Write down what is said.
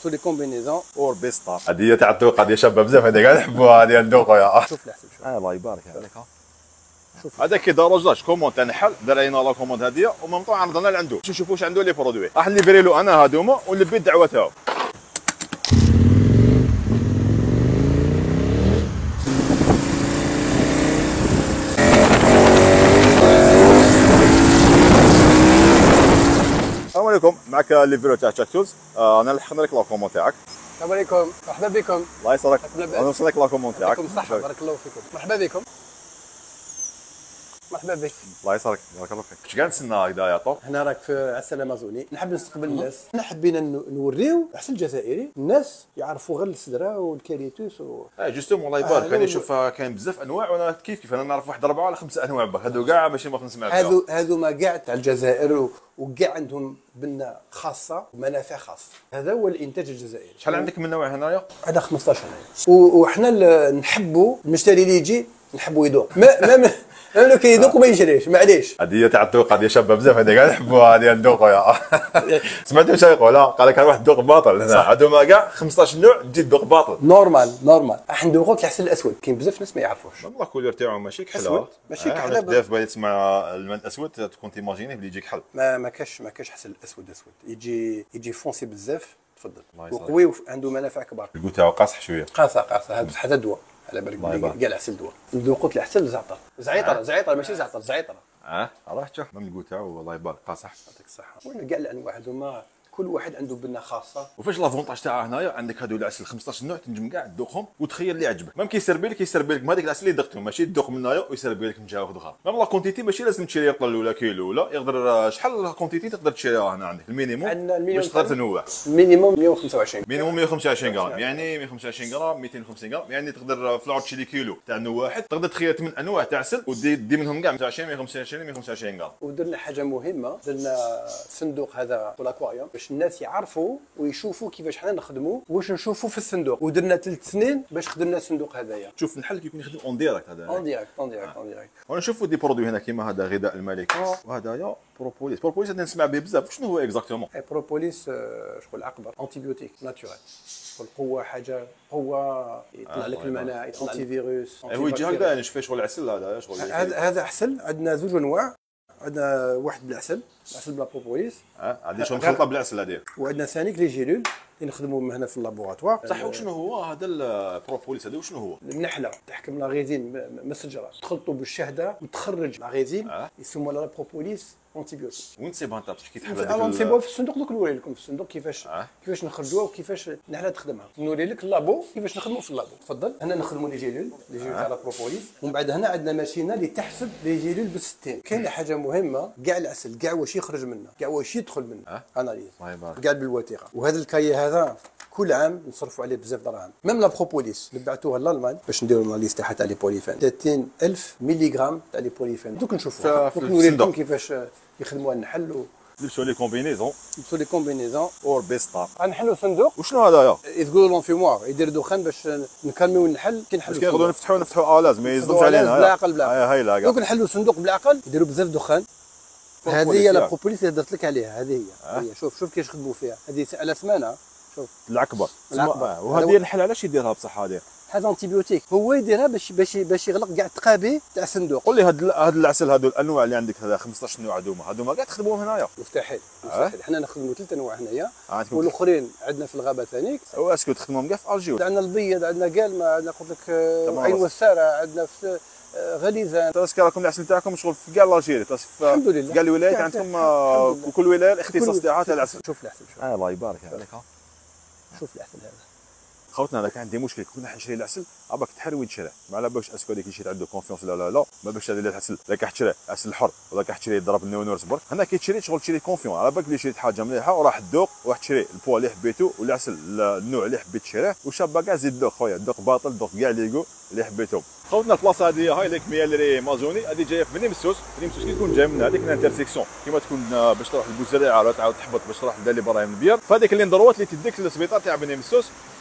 سو لي كومبينيزون اور بيسطا. هذه هي تاع الذوق، هذه شابه بزاف، هذه كاع نحبوها، هذه ندوق يا. شوف العسل شوف. الله يبارك عليك. شوف هذا كي داروجاج كوموند تاع نحل، دار علينا لا كوموند هذه ومن طون عرضنا لعندو باش نشوفوا واش عنده لي برودوي، راح نليفري له انا هادوما ونلبي الدعوه تاعو. السلام عليكم، معك ليفرو تاع تشاكتوز. انا لحقنا لك لا كوموند تاعك. السلام عليكم، مرحبا بكم. الله يسرك، انا وصل لك لا كوموند تاعك. يعطيكم الصحة، بارك الله فيكم. مرحبا بكم. مرحبا بك. الله يسرك، بارك الله فيك. اش قاعد نتسنى هكذا يا طو؟ هنا راك في عسل امازوني، نحب نستقبل الناس، حنا حبينا نوريو عسل جزائري، الناس يعرفوا غير السدره والكاريتوس جوستوم الله يبارك. كان يشوف كاين بزاف انواع، وانا كيف انا نعرف واحد 4 ولا 5 انواع باك، هادو كاع ماشي ما نسمع فيها. هذوما كاع تاع الجزائر وكاع عندهم بنه خاصه ومنافع خاصه. هذا هو الانتاج الجزائري. شحال عندك من نوع هنايا؟ هذا 15 هنايا، وحنا نحبوا المشتري اللي يجي نحبوا يذوق، ما لو كيذوق وما يشريش، معليش. هذه هي تاع الذوق، هذه شابه بزاف، هذه كاع نحبوها، هذه ندوق يا. سمعتوا واش يقول؟ قال لك واحد الذوق باطل هنا، هذوما كاع 15 نوع تجي الذوق باطل. نورمال راح ندوقوا العسل الاسود، كاين بزاف ناس ما يعرفوش. والله الكولور تاعو ماشي كحله، اسود ماشي كحله. بزاف باغي تسمع الماء الاسود تكون تيماجيني بلي يجي كحل. ما كاش عسل اسود يجي فونسي بزاف. تفضل، وقوي وعنده منافع كبار. الكو تاعو قاصح شويه، قاصه هذا حتى دواء على بالك، كاع العسل دواء. ذوقوا العسل زعيطره ماشي زعيطره. راه شوف من الكو تاعو الله يبارك قاصح. يعطيك الصحه. وين كاع الانواع هذوما كل واحد عنده بنه خاصه. وفاش لافونتاج تاعها هنايا عندك هادو العسل 15 نوع تنجم كاع تذوقهم وتخير اللي عجبك. ميم كيسربي لك هذيك العسل اللي ذقتهم، ماشي تذوق من هنايا ويسربي لك من جهه اخرى. ميم لا كونتيتي ماشي لازم تشري طل ولا كيلو ولا، يقدر شحال لا كونتيتي تقدر تشريها هنا عندك المينيموم باش تقدر تنوع. مينيموم 125. مينيموم 125 غرام، يعني 125 غرام 250 غرام، يعني تقدر في العود تشري كيلو تاع نوع واحد، تقدر تخير 8 انواع تاع عسل ودي منهم كاع 125 125 غرام. ودرنا حاجه مهمه، درنا صندوق هذا في الاكواريوم باش الناس يعرفوا ويشوفوا كيفاش حنا نخدموا واش نشوفوا في الصندوق. ودرنا 3 سنين باش خدمنا الصندوق هذايا. شوف الحل كيكون يخدم اون ديريكت هذا. اون ديريكت. وانا نشوفوا دي برودوي هنا كيما هذا غذاء الملكه، وهذايا بروبوليس هذا نسمع به بزاف. شنو هو اكزاكتومون؟ بروبوليس شغل عقبر انتيبيوتيك ناتورال، القوه حاجه قوه، يطلع لك المناعه، انتي فيروس. هو يجي هكذا نشوف شغل العسل هذا شغل. هذا عسل، عندنا 2 انواع، عندنا واحد بالعسل بلا بروبوليس، هذه شغل مخلطه بالعسل هذه، وعندنا ثاني لي جيلول اللي نخدموا هنا في اللابوغاتوار. صح. وشنو هو هذا البروبوليس هذا؟ وشنو هو؟ النحله تحكم لا غيزين من الشجره، تخلطوا بالشهده وتخرج لا غيزين، يسموها لا بروبوليس انتيبيوتيك. وين تسيبها انت باش كي تحل هذيك؟ نسيبوها في الصندوق، دوك نوري لكم في الصندوق كيفاش نخرجوها وكيفاش النحله تخدمها. نوري لك اللابو كيفاش نخدموا في اللابو. تفضل. هنا نخدموا لي جيلول تاع لا بروبوليس، ومن بعد هنا عندنا ماشينه اللي تحسب لي جيلول بالستين. كاينه حاجه مهمه، كاع العسل كاع واش يخرج منه كاع واش يدخل منه اناليز كاع بالوثيقه. وهذا الكاي هذا كل عام نصرفوا عليه بزاف دراهم. ميم لا بروبوليس اللي بعثوها لالمان باش نديروا اناليز تاعها تاع لي بوليفين، 30000 ملغ تاع لي بوليفين. دوك نشوفوا نوريكم كيفاش يخدموها النحل. لبسوا لي كومبينيزون اور بيسطا. غنحلوا صندوق. وشنو هذايا؟ يقولوا لونفيموار، يدير دخان باش نكالميو النحل. كي نحلوا كيقدروا نفتحوا لازم ما يصدمش علينا. بالعقل هاي لا دوك نحلوا صندوق بالعقل، يديروا بزاف دخان. هذه هي لا بروبوليس اللي درت لك عليها. هذه هي شوف كيفاش يخدموا فيها. هذه على سمانه. شوف العكبر. وهذه النحل علاش يديرها بصح هذه؟ هذا انتيبيوتيك، هو يديرها باش يغلق كاع التقابي تاع الصندوق. قول لي هذا العسل، هذو الانواع اللي عندك هذا 15 نوع هذوما كاع تخدموهم هنايا؟ مستحيل. حنا نخدموا 3 انواع هنايا، والاخرين عندنا في الغابه ثاني. واسكو تخدموهم كاع في الجيو؟ عندنا البيض، عندنا كالما، عندنا قلت لك عين وساره، عندنا في غليظان. تاسك راكم العسل تاعكم شغل في كاع الجيري، الحمد لله كاع الولايات عندكم، وكل ولايه الاختصاص تاعها تاع العسل. شوف العسل شوف. الله يبارك عليك. شوف العسل هذا خوتنا. انا كان عندي مشكل، كنا نشري العسل اباك تحر وين تشريه، ما على بالكش اسكو هذاك يشري عنده كونفيونس لا ما باش هذا العسل لا كتشري عسل الحر ولا كتشري ضرب النونورس برك. هنا كي تشري شغل تشري كونفيون، على بالك اللي شريت حاجه مليحه وراح تذوق وراح تشري البوا اللي حبيتو والعسل النوع اللي حبيت تشريه وشابه كاع زيد ذوق خويا، ذوق باطل ذوق كاع ليغو اللي حبيتهم. خوتنا البلاصه هذه هاي ليك ميالري مازوني، هذه جايه في بني مسوس كي تكون جاي من هذيك الانترسيكسيون كيما تكون باش تروح لبوزريعه ولا تعاود تحبط باش تروح لدالي براهيم البير، فهذيك اللي ندروات اللي تديك للسبيطار تاع بني مسوس